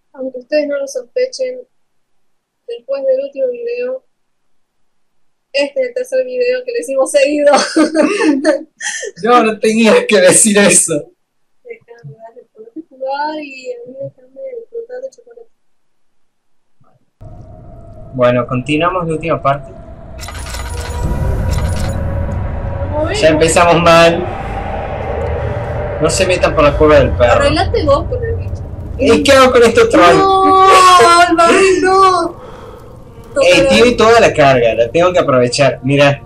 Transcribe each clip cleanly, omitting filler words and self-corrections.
Aunque ustedes no lo sospechen, después del último video, este es el tercer video que les hemos seguido. No, no tenías que decir eso. Déjame darle por jugar y a mí déjame disfrutar de chocolate. Bueno, continuamos la última parte. Como Ya empezamos mal. No se metan por la cueva del perro. arreglate vos con el bicho. ¿Y qué hago con esto troll? ¡No! ¡Alvarín, no! Tiene toda la carga, la tengo que aprovechar. Mira.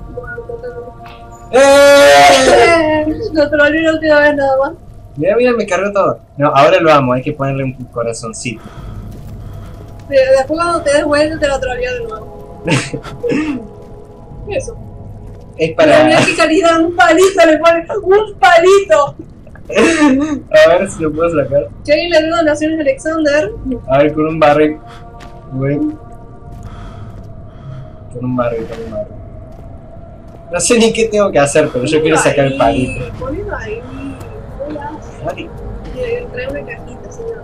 Lo trolé la última vez nada más. Mira, mira, me cargó todo. No, ahora lo amo, hay que ponerle un corazoncito. Después cuando te des vuelta te lo troleo de nuevo. Eso. Es para... Mira qué calidad, un palito le pone. ¡Un palito! A ver si lo puedo sacar. Si alguien le dio donaciones a Alexander. A ver, con un barril. Bueno. Con un barril. No sé ni qué tengo que hacer, pero yo quiero sacar el palito. Ponelo ahí. Hola. Dale. Trae una cajita, señor.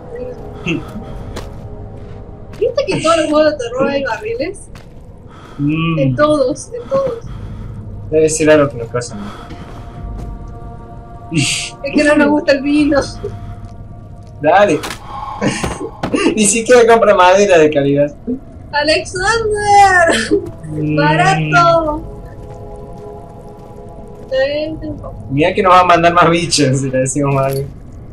¿Viste que en todos los juegos de terror hay barriles? En todos, en todos. Debe ser algo que nos pasa. Es que no nos gusta el vino. Dale. Ni siquiera compra madera de calidad. ¡Alexander! ¡Barato! Mira que nos va a mandar más bichos si le decimos algo.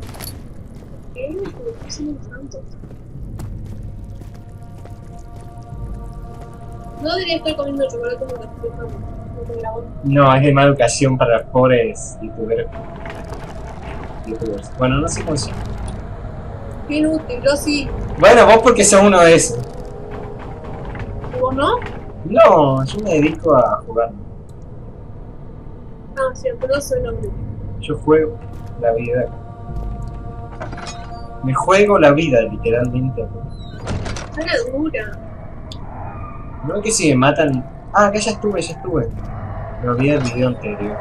No debería estar comiendo chocolate como la estoy. No, es de mala educación para los pobres youtubers. Bueno, no sé cómo se llama. Qué inútil, yo sí. Bueno, vos porque sos uno de esos. ¿Vos no? No, yo me dedico a jugar. Ah, cierto, no soy hombre. Yo juego la vida. Me juego la vida, literalmente. Sana dura. No es que si me matan... Ah, acá ya estuve. Me olvidé del video anterior.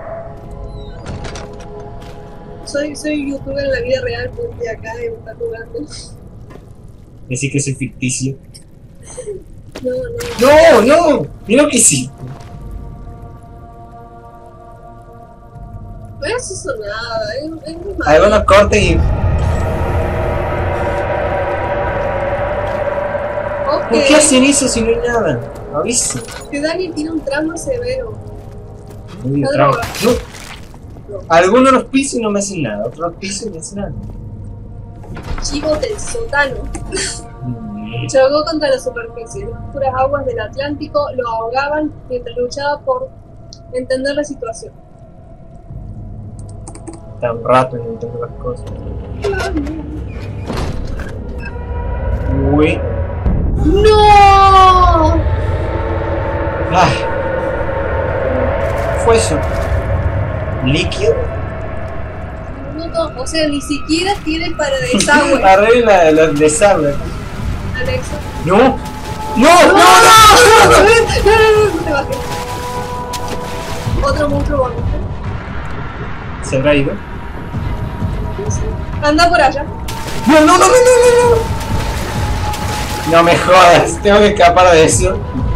Soy youtuber en la vida real porque acá me está jugando. Decís que soy ficticio. No. ¡No! Mira lo que hiciste. No es eso nada, es muy malo. Algunos cortes y... Ok. ¿Por qué hacen eso si no hay nada? Avisa. Que Daniel tiene un trauma severo. Muy Está trauma. drogado. No. Algunos los piso y no me hacen nada. Otros los piso y me hacen nada. Chivo del sótano. Chocó contra la superficie. Las oscuras aguas del Atlántico lo ahogaban mientras luchaba por entender la situación. Tan rato en entender las cosas. Uy. ¡No! Ay. ¿Qué fue eso? ¿Líquido? No, o sea, ni siquiera tiene para desagüe. Arregla los desagües. Alexa. ¡No! ¡No! ¡No! ¡No! ¡No! No te bajes. Otro monstruo bonito. ¿Se habrá ido? Anda por allá. ¡No, no, no, no, no, no! No me jodas, tengo que escapar de eso.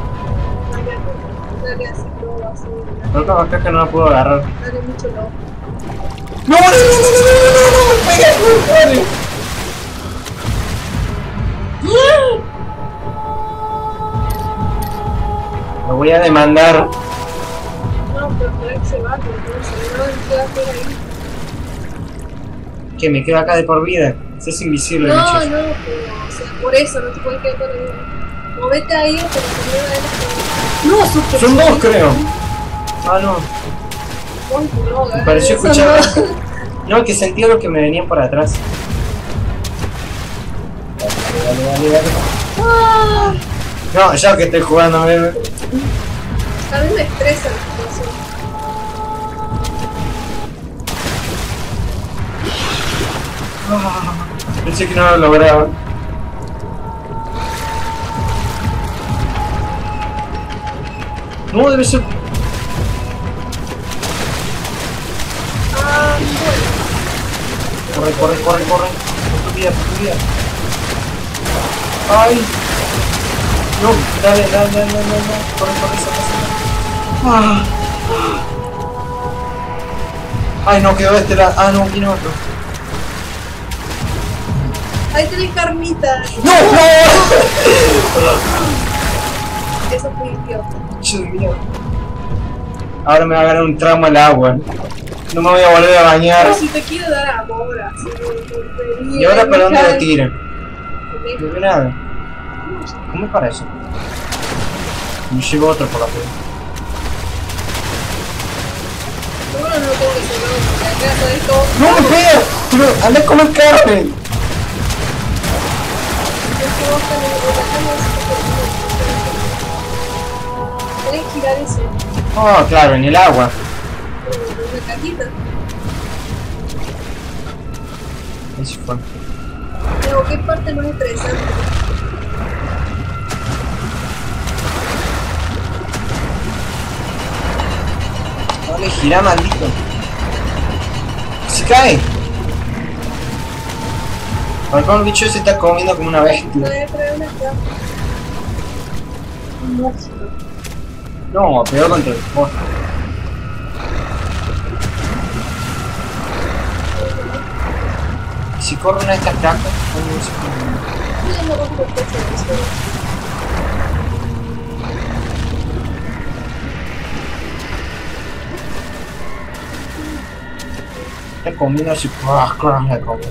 Dale así, todo así. Creo que la caja no la puedo agarrar. Dale mucho no. ¡No, no, no, no, no, no, no! ¡Me pegué! Lo voy a demandar. No, pero por ahí se va, no se va a quedar ahí. Que me quedo acá de por vida. Se es invisible, No, bichos. no, pero, o sea, por eso no te puedes quedar por ahí. Movete ahí, pero se mueva él. No, super. Son dos, creo. Ah, no. Me pareció escuchar. No, que sentía lo que me venían por atrás. Dale. Ah, No, ya que estoy jugando, a mí me estresa la situación. Pensé que no lo lograba. No, debe ser. Ah, bueno. Corre. Por tu vida. Ay. No, dale. Corre, ah. Ay, no, quedó de este lado. Ah, no, vino otro. Ahí tenés carnita. ¡No! Eso fue idiota. Ahora me va a ganar un trauma al agua. No me voy a volver a bañar. Pero si te quiero dar amor, así. ¿Y ahora para dónde lo tiran? No veo nada. ¿Cómo es para eso? Me llevo otro por la puerta. Seguro no tengo que ser loco, porque acá sabes todo. ¡No me pegas! ¡Pero anda a comer carne! Tenés que girar ese. Oh, claro, en el agua. Una cajita. Eso fue. Pero qué parte más interesante. Dale, gira, maldito. Se cae. A ver cómo el bicho se está comiendo como una bestia. No, pero una caja. Un monstruo. No, peor contra el monstruo. Si corre una de estas cajas, no sé cómo. No, no, no, Está comiendo así. La comida.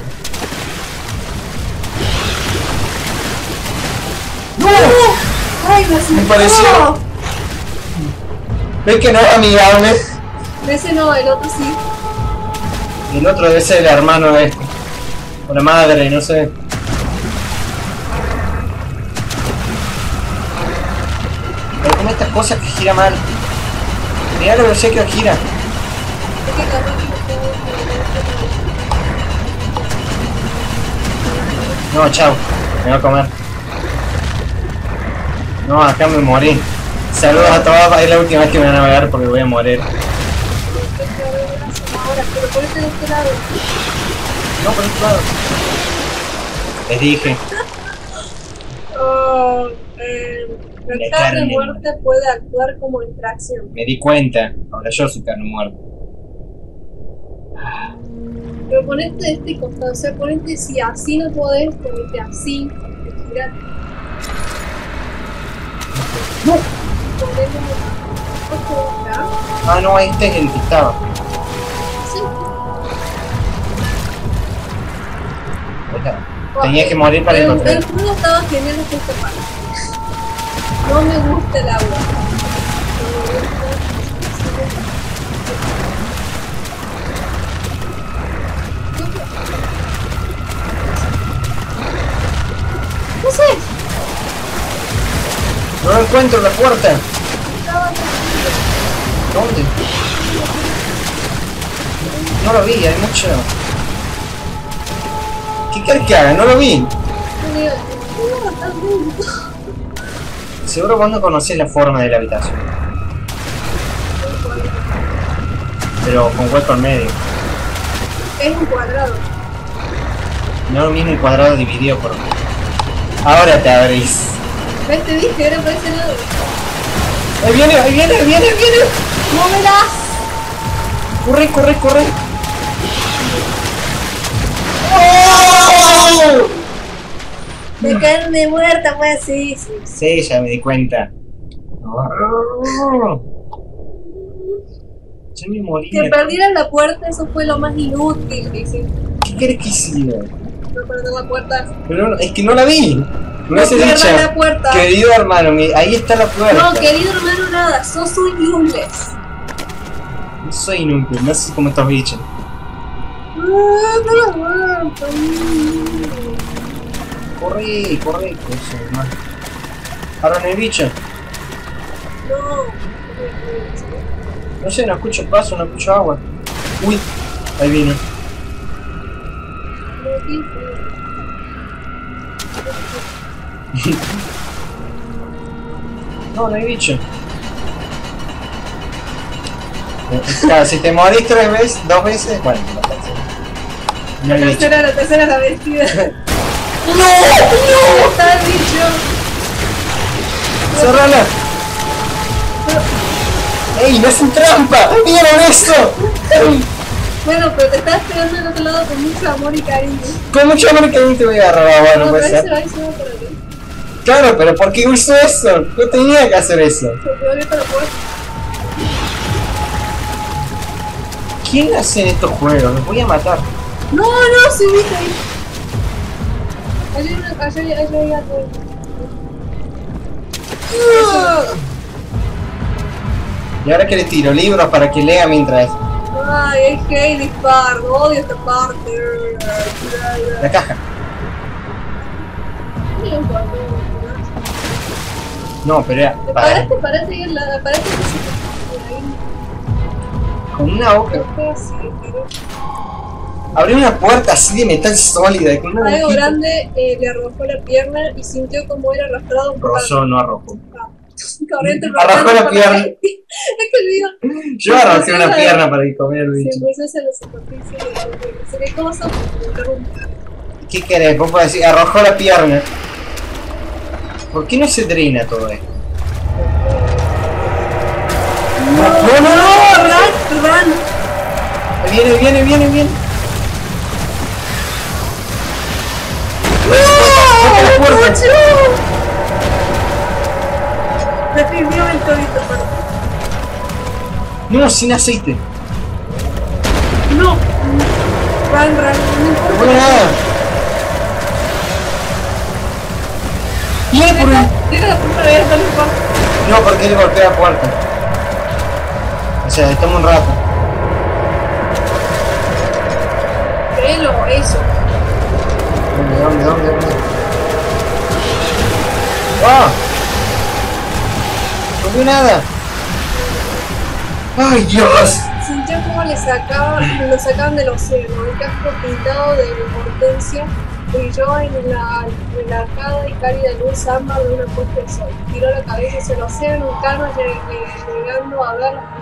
¡No! ¡Ay, Me pareció. ¿Ves que no es amigable? Ese no, el otro sí. El otro debe ser el hermano de este. O la madre, no sé. Pero como estas cosas que gira mal. Mirá la velocidad que gira. Es que capaz que No, chao. Me voy a comer. No, acá me morí. Saludos a todos. Es la última vez que me van a ver porque voy a morir. ahora, pero ponete de este lado. No, por este lado. Les dije. La carne muerta puede actuar como distracción. Me di cuenta. Ahora yo soy carne muerta. Pero ponete de este costado, o sea, ponete si así no podés, ponete así, girate. No. Ponemos otro acá. Ah, no, este es el que estaba. Sí. Tenía que morir para encontrar. El juego estaba genial hasta esta parte. No me gusta el agua. No sé. No encuentro la puerta. ¿Dónde? No lo vi, hay mucho. ¿Qué quieres que haga? No lo vi. Seguro vos no conocés la forma de la habitación. Pero con hueco al medio. Es un cuadrado. No lo mismo un cuadrado dividido por... Ahora te abrís. ¿Ves? Te dije, era por ese lado. ¡Ahí viene, ahí viene, ahí viene, ahí viene! ¡No verás! ¡Corre, corre, corre! ¡Oh! De carne muerta, pues sí, sí. Sí, ya me di cuenta. Yo me morí. Que perdieran la puerta, eso fue lo más inútil que hiciste. ¿Qué querés que hiciera? No perder la puerta. Pero no, es que no la vi. Me No hace pierdas dicha. la puerta. Querido hermano, ahí está la puerta. No, querido hermano, nada. Sos un useless. No soy inútil, no sé cómo estos bichos. No lo aguanto. Corre, corre, cosa, hermano. Ahora no hay bicho. No. No sé, no escucho paso, no escucho agua. Uy, ahí vino. No, no hay bicho. Claro, si te morís 3 veces, 2 veces, bueno, la tercera. No hay bicho. La tercera es la vestida. ¡No! ¡No! Está el bicho. ¡Cerrala! ¡Ey, no hacen trampa! ¡Vieron eso! Bueno, pero te estás esperando del otro lado con mucho amor y cariño. Con mucho amor y cariño te voy a agarrar, bueno, No, puede pero ser. ese va para ti. Claro, pero ¿por qué hizo eso? No tenía que hacer eso. Porque ahorita lo puedo. ¿Quién hace en estos juegos? Los voy a matar. No, no, subiste ahí. Allá hay algo. ¿Y ahora qué le tiro? Libros para que lea mientras... Ay, es que dispar, odio esta parte. La caja. No, pero era... Parate ahí en la... Parate ahí. Con una boca. Abrió una puerta así de metal sólida. Con una Algo boquita. grande le arrojó la pierna y sintió como era arrastrado por Rozó, no arrojó. corriente. Arrojó la pierna. Es que olvido. Yo arrojé una pierna para ir comer el Se bicho. puso hacia la superficie de no sé qué cosa. ¿Qué querés? Vos podés decir, arrojó la pierna. ¿Por qué no se drena todo esto? No, run. Viene. ¡No! ¡Mucho! Definitivamente ahorita, No, sin aceite. no. Run, no importa. No pone nada. Viene por el... Deja la puerta abierta, no importa. No, porque le golpea la puerta. O sea, toma un rato. Créelo, eso. ¿Dónde? ¡Ah! No veo nada. ¡Ay, Dios! Sintió como lo sacaban del océano. El casco pintado de hortensia brilló en la relajada y cálida luz ámbar de una puesta de sol. Tiró la cabeza hacia el océano en calma, llegando a ver las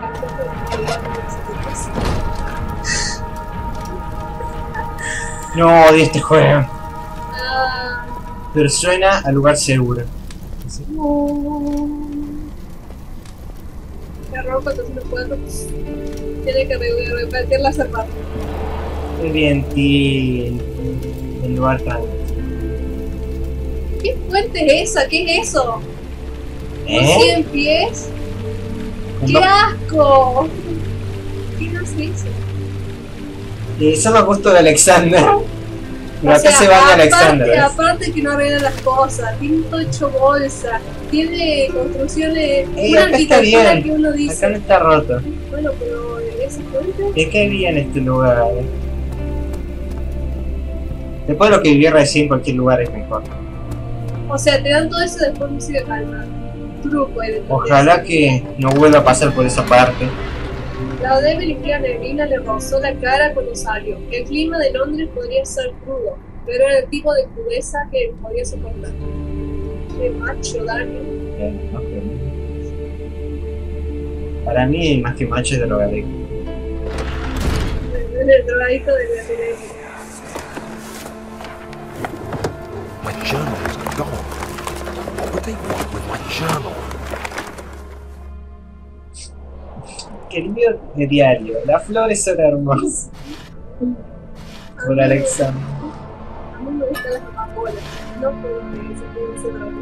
No, odio este juego. Ah, Pero suena a lugar seguro. la ropa, entonces no puedo. Tiene que repetir la zapatas. Muy bien, el lugar tan... ¿Qué fuente es esa? ¿Qué es eso? ¿Eh? 100 pies. ¡Qué asco! ¿Quién hace eso? Eso me gusto de Alexander. Pero O acá sea, se baña Alexander. ¿Ves? aparte que no arregla las cosas, tiene todo hecho bolsa, tiene construcciones, Ey, una acá está arquitectura bien. que uno Acá dice, no está roto. bueno, pero esa fuente, ¿De qué bien este lugar? Después de lo que viví recién, cualquier lugar es mejor. o sea, te dan todo eso y después no sigue calma. Truco ahí de Ojalá que no vuelva a pasar por esa parte. La débil y fría neblina le rozó la cara cuando salió. El clima de Londres podría ser crudo, pero era el tipo de crudeza que podía soportar. Qué macho, Daniel. Para mí, más que macho, es drogadicto. El drogadito de la tele. My journal is gone. What would they want with my journal? Querido de diario, las flores son hermosas. Por Alexander. A mí me gustan las amapolas, no porque se pueden hacer drogas.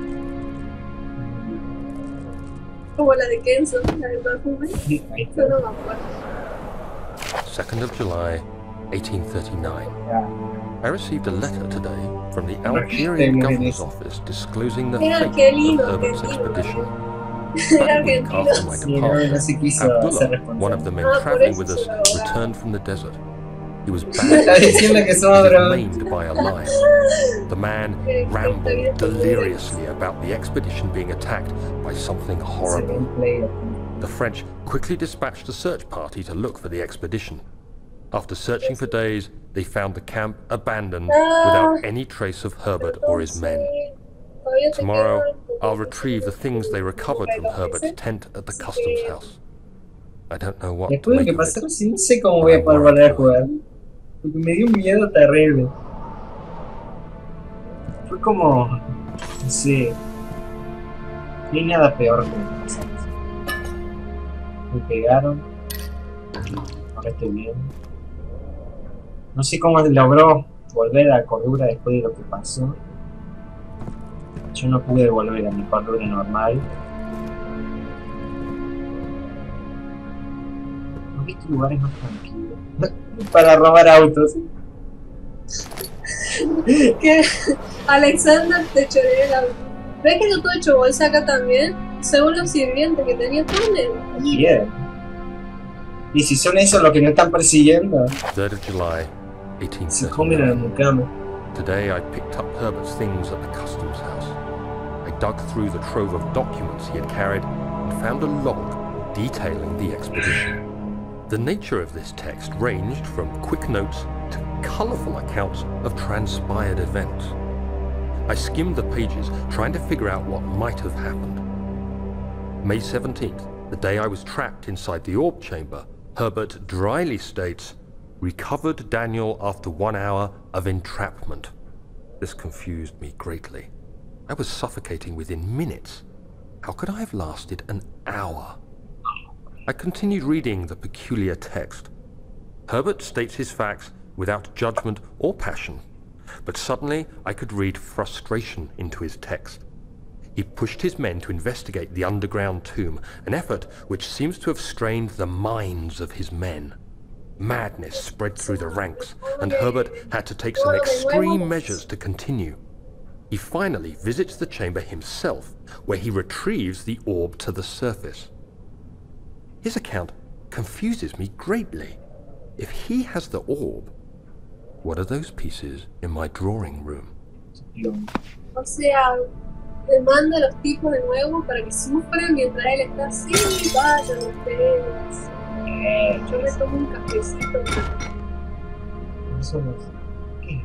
Como la de Kenzo, la del perfume, son amapolas. 2nd of July, 1839. Ya. I received a letter today from the Tengo Algerian que governor's decir. office disclosing the Era fate argelino, of Herbert's argelino. expedition. Era About a week argentino. after my Sí, no se departure, quiso hacer Abdullah, one of responsable. the men por traveling eso with se us, lo ahogaba. returned from the desert. He was Está badly diciendo que somos he was drogados. maimed by a lion. The man rambled deliriously about the expedition being attacked by something horrible. The French quickly dispatched a search party to look for the expedition. After searching for days, they found the camp abandoned without any trace of Herbert or his men. Tomorrow, I'll retrieve the things they recovered from Herbert's tent at the customs house. I don't know what to Después de lo make que of pasaron, it. sí, no sé cómo voy a poder volver a jugar. Porque me dio un miedo terrible. Fue como... no sé... Ni nada peor que pasar. Me pegaron. Ahora estoy bien. No sé cómo logró volver a la cordura después de lo que pasó. Yo no pude volver a mi cordura normal. ¿No viste lugares más tranquilos? Para robar autos. Que Alexander te choreó el auto. ¿Ves que no todo hecho bolsa acá también? Según los sirvientes que tenía túnel. Bien. ¿Y si son esos los que no están persiguiendo? 3rd of July, Se comen en mi cama. Today I picked up Herbert's things at the customs house. I dug through the trove of documents he had carried and found a log detailing the expedition. The nature of this text ranged from quick notes to colourful accounts of transpired events. I skimmed the pages, trying to figure out what might have happened. May 17th, the day I was trapped inside the orb chamber, Herbert dryly states, "Recovered Daniel after 1 hour of entrapment." This confused me greatly. I was suffocating within minutes. How could I have lasted an hour? I continued reading the peculiar text. Herbert states his facts without judgment or passion, but suddenly I could read frustration into his text. He pushed his men to investigate the underground tomb, an effort which seems to have strained the minds of his men. Madness spread through the ranks, and Herbert had to take some extreme measures to continue. He finally visits the chamber himself, where he retrieves the orb to the surface. His account confuses me greatly. If he has the orb, what are those pieces in my drawing room? O sea, le manda a los tipos de nuevo para que sufran mientras él está así. Vayan ustedes. Yo me tomo un cafecito. Eso no es. ¿Qué?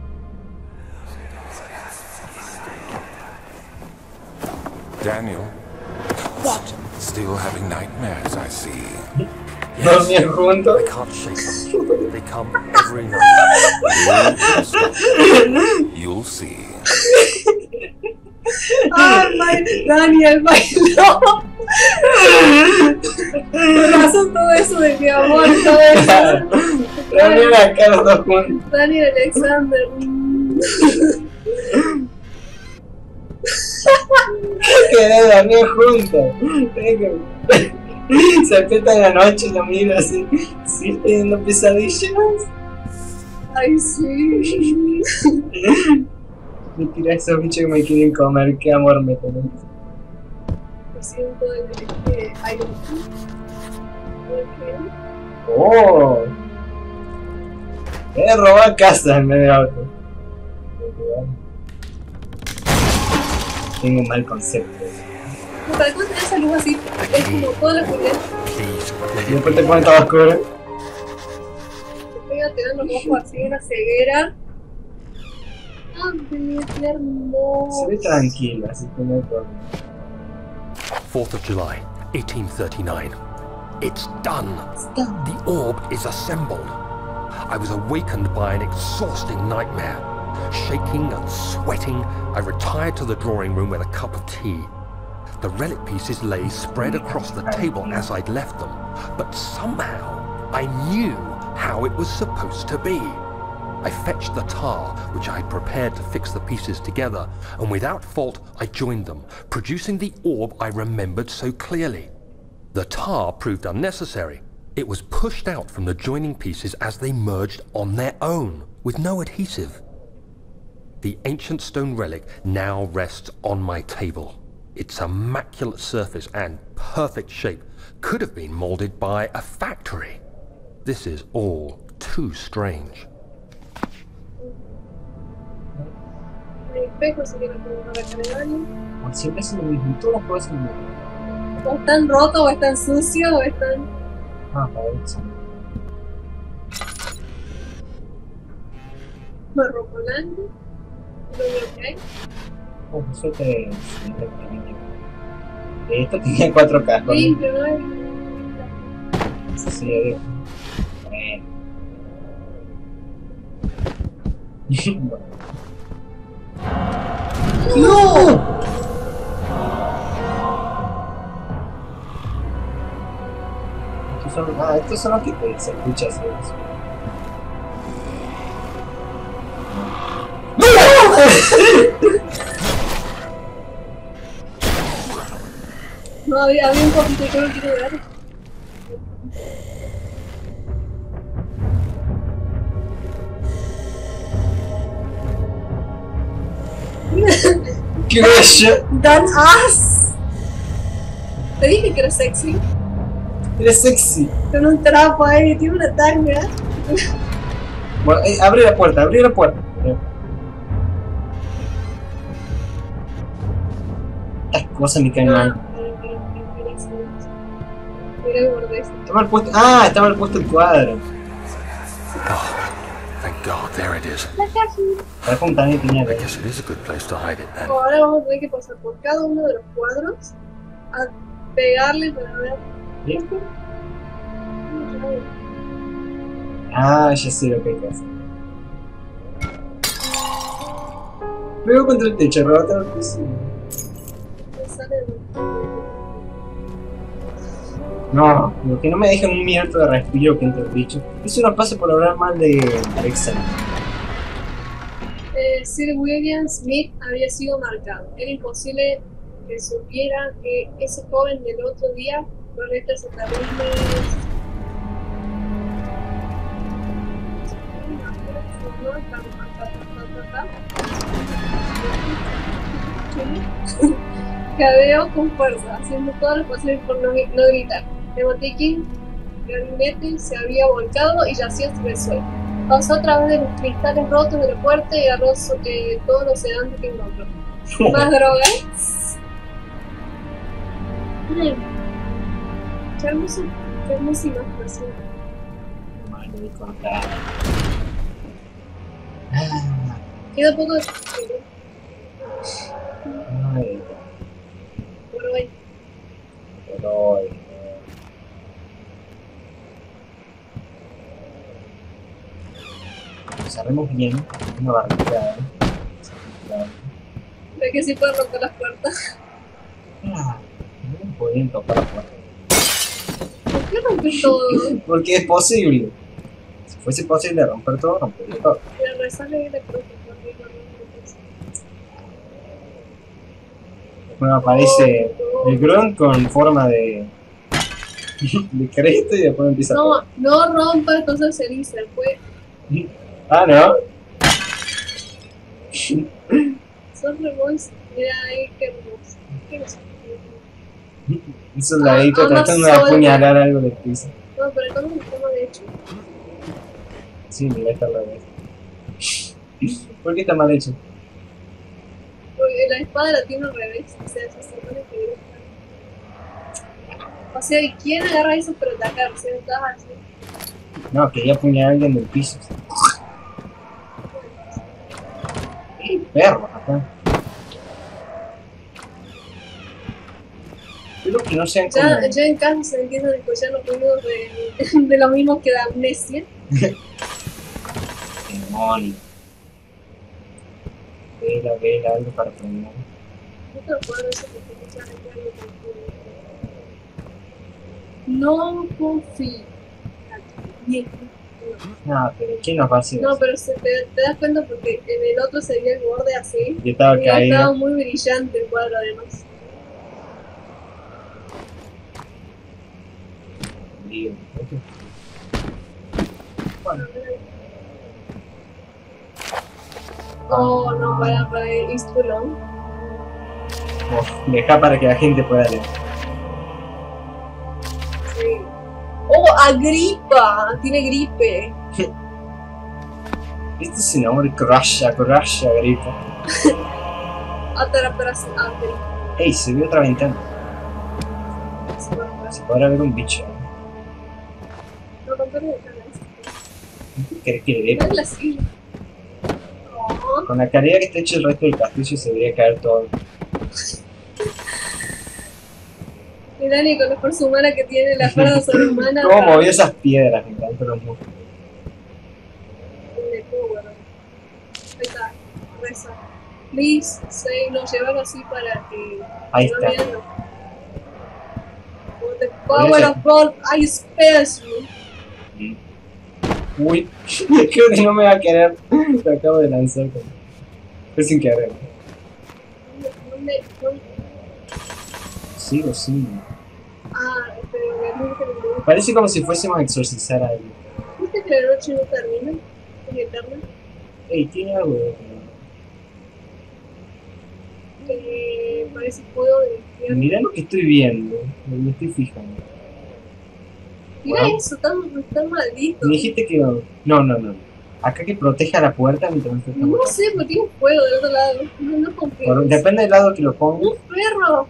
Daniel. What? Still having nightmares, I see. Dormir juntos. I can't shake them. They come every night. You'll see. Ay, Daniel bailó. Pasó todo eso de mi amor, todo eso. Daniel acá los dos juntos. Daniel Alexander. Quedé Daniel juntos. Se aprieta en la noche y lo miro así. Sí, estoy teniendo pesadillas. Ay, sí. Me tira esos bichos que me quieren comer. Qué amor me tenés. Lo siento de que hay un... ¡Oh! He robado casa en medio de auto. Tengo un mal concepto. ¿Para cuándo tenés esa luz así? Es como toda la oscuridad. Y después te ponen todo oscuro. Te pega, te dan los ojos así, una ceguera. ¡Ay, qué hermoso! Se ve tranquila, así que no hay problema. 4th of July, 1839. It's done. The orb is assembled. I was awakened by an exhausting nightmare. Shaking and sweating, I retired to the drawing room with a cup of tea. The relic pieces lay spread across the table as I'd left them, but somehow I knew how it was supposed to be. I fetched the tar, which I had prepared to fix the pieces together, and without fault I joined them, producing the orb I remembered so clearly. The tar proved unnecessary. It was pushed out from the joining pieces as they merged on their own, with no adhesive. The ancient stone relic now rests on my table. Its immaculate surface and perfect shape could have been molded by a factory. This is all too strange. Siempre se me mismo, todas las cosas me O están rotos, o están sucios, o están... Ah, para eso. marrocolando. ¿Lo que hay? Oh, eso te... Esto tiene 4K. Limpio, ¿no? Sí, adiós. ¡No! Ah, estos son los que se escucha así. No, había un poquito, yo no quiero ver. ¡Qué bello! ¡Dan ass! Te dije que era sexy. Eres sexy. Con un trapo ahí, tiene una tanga. Bueno, abre la puerta, abre la puerta. Estas cosas me caen mal. Mira el borde. Estaba mal puesto. Ah, estaba mal puesto el cuadro. Thank God, there it is. La cajita. Para contar mi piñata. I guess it is a good place to hide it then. Ahora vamos a tener que pasar por cada uno de los cuadros a pegarle para ver. ¿Bien? Ah, ya sé lo que hay que hacer. Luego contra el techo, rebota la piscina. No, lo que no me deja un minuto de respiro que entre el bicho. Eso no pasa por hablar mal de Alexander. Sir William Smith había sido marcado. Era imposible que supiera que ese joven del otro día con estas terribles. Cadeó con fuerza, haciendo todo lo posible por no gritar. El botiquín gabinete se había volcado y yacía sobre el suelo. Pasó a través de los cristales rotos de la puerta y agarró todos los sedantes que encontró. ¿Más drogas? Qué hermosísima expresión. Malo de contar. Queda poco de... Ay, Por hoy. por hoy. Cerremos bien. Una barricada. ¿Ves que sí puede romper las puertas? Ah, no podían tocar la puerta. ¿Por qué romper todo? Porque es posible. Si fuese posible romper todo, rompería todo. Pero rezarle y le pregunto. Bueno, aparece el Grunt con forma de crédito y después empieza a... No rompa entonces se dice, pues. Ah, no. Son remols. Mira ahí qué hermoso. ¿Qué es? Un soldadito Ah, tratando de apuñalar algo del piso. No, pero ¿cómo está mal hecho? Sí, mira, está al revés. ¿Por qué está mal hecho? Porque la espada la tiene al revés. O sea, se supone que debe estar. O sea, ¿y quién agarra eso para atacar? O sea, estás así. No, quería apuñalar a alguien del piso. ¡Qué perro, acá! Espero que no sean como... Ya en casa se empiezan a escuchar los ruidos de los mismos que da amnesia. Demonio. Vela, algo para prender. No te lo puedo decir porque mucha gente algo confunde. No confío. Bien. No, pero ¿quién nos va a hacer No, eso? pero te das cuenta porque en el otro se veía el borde así. Y estaba Y caído. estaba muy brillante el cuadro además. Digo, Bueno, oh, no, para East Toulon. deja para que la gente pueda leer. Sí. Oh, Agripa, tiene gripe. Este es el nombre Crasha, gripa. Atrapras Agripa. Ey, se vio otra ventana. Se podrá ver un bicho. No, con perdón, ¿Qué crees que le dé? no es la silla. No. Con la calidad que está hecho el resto del castillo se debería caer todo. Y Dani con la fuerza humana que tiene, la fuerza sobrehumana. ¿Cómo movió esas piedras? Me encantan los músculos. De power. Ahí está, reza. Please, say, no, llevarlo así para que Ahí no está. vean. Como te Power of God, I spares you. Uy, creo que no me va a querer. Lo acabo de lanzar. Fue sin querer. ¿Dónde? Sigo, sí. Ah, pero parece como si fuésemos a exorcizar a alguien. ¿Viste que la noche no termina? ¿Es eterna? Ey, tiene algo de... Parece fuego de infierno. Mirá lo que estoy viendo. Me estoy fijando. Mira Wow. eso, tan maldito. Me dijiste que no. No. Acá que proteja la puerta mientras no está No sé, porque tiene fuego del otro lado. No confío. Depende del lado que lo ponga. ¡Un perro!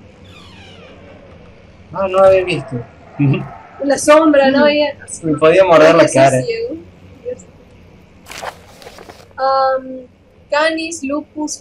Ah, no lo había visto. La sombra, no había. Me podía morder la cara. Canis lupus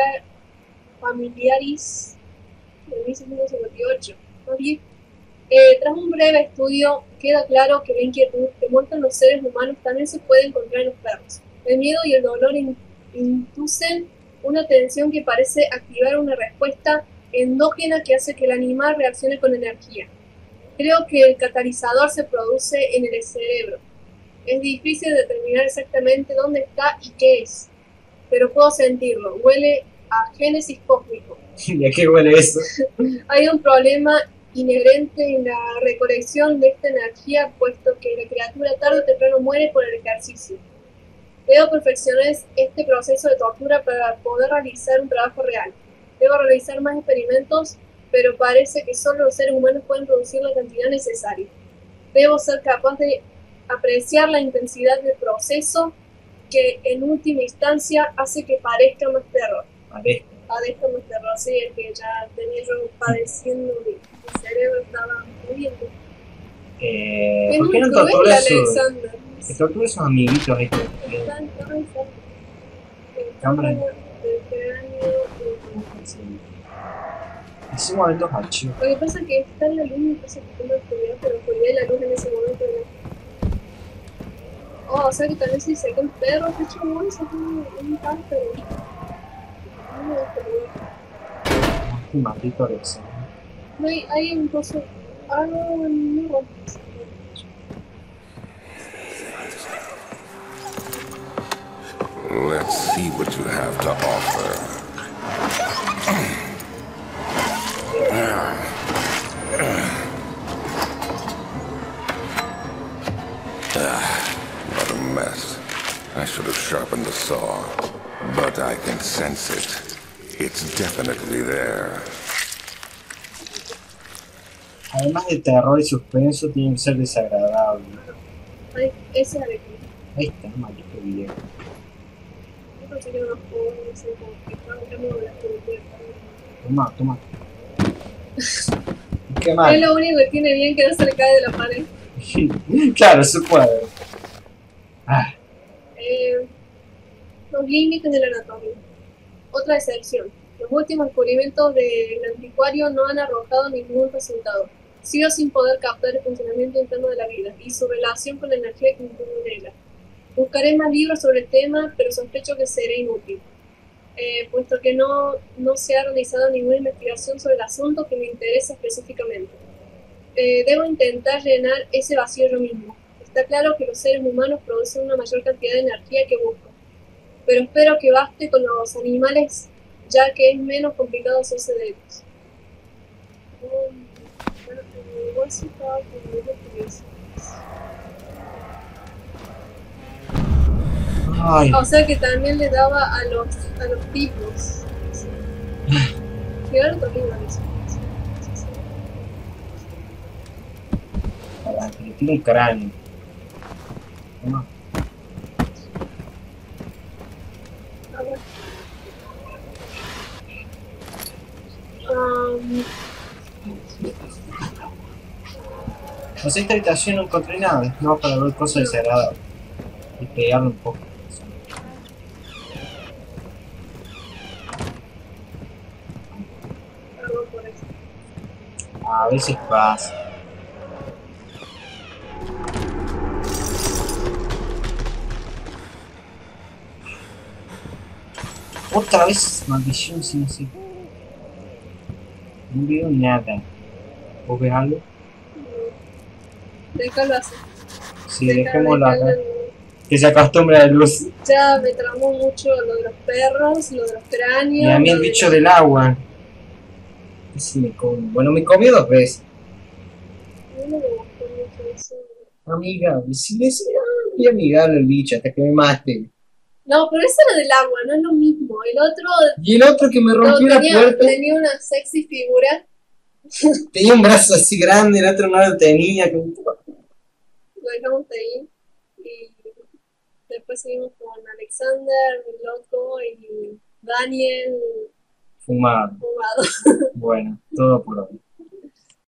familiaris de 1658. ¿No bien? Tras un breve estudio, queda claro que la inquietud que muestran los seres humanos también se puede encontrar en los perros. El miedo y el dolor inducen una tensión que parece activar una respuesta endógena que hace que el animal reaccione con energía. Creo que el catalizador se produce en el cerebro. Es difícil determinar exactamente dónde está y qué es, pero puedo sentirlo. Huele a génesis cósmico. ¿Y a qué huele eso? Hay un problema inherente en la recolección de esta energía, puesto que la criatura tarde o temprano muere por el ejercicio. Debo perfeccionar este proceso de tortura para poder realizar un trabajo real. Debo realizar más experimentos, pero parece que solo los seres humanos pueden producir la cantidad necesaria. Debo ser capaz de apreciar la intensidad del proceso que en última instancia hace que parezca más terror. Padezca más terror, sí, es que ya tenía yo padeciendo, mi cerebro estaba muriendo. ¿Por qué no tortura sus amiguitos ahí? Cámara. Hicimos ver los archivos. Lo que pasa es que está en la luz y pasa que tengo oscuridad, pero la oscuridad y la luz en ese momento no. Oh, o sea que también si saca un perro, te echo un saca un pájaro. Un maldito Alexa. No hay un coso. Ah, no. Let's see what you have to offer. What a mess. I should have sharpened the saw, but I can sense it. It's definitely there. Además de terror y suspenso, tiene que ser desagradable. Ay, ese es el Ahí está, maldito video. Yo pensé que era una joven, no sé, como que estaba entrando de la oscuridad. Toma. Qué mal. Es lo único que tiene bien que no se le cae de la pared. Claro, se puede. Los límites de la anatomía. Otra excepción. Los últimos descubrimientos del anticuario no han arrojado ningún resultado. Sigo sin poder captar el funcionamiento interno de la vida y su relación con la energía que integra. Buscaré más libros sobre el tema, pero sospecho que será inútil, puesto que no se ha realizado ninguna investigación sobre el asunto que me interesa específicamente. Debo intentar llenar ese vacío yo mismo. Está claro que los seres humanos producen una mayor cantidad de energía que busco, pero espero que baste con los animales, ya que es menos complicado hacerse de ellos. Ay. O sea que también le daba a los tipos. Claro, también a eso. Para que le tire un cráneo. ¿No? No sé, esta habitación no encontré nada, no para ver cosas desagradables y pegarle un poco. A veces pasa. Otra vez maldición sin así. No veo nada. ¿Vos ves algo? Déjalo así. Sí, dejémoslo acá. Que se acostumbre a la luz. Ya me tramó mucho lo de los perros, lo de los cráneos. Y a mí el bicho del agua. Sí, me come. Bueno, me comió 2 veces. No me gustó mucho eso. Amigable, sí, muy amigable el bicho hasta que me mate. No, pero eso era del agua, no es lo mismo. El otro. Y el otro que me rompió la puerta. Tenía una sexy figura. Tenía un brazo así grande, el otro no lo tenía. Lo dejamos ahí. Y después seguimos con Alexander, el loco y Daniel. Fumado. Bueno, todo por hoy.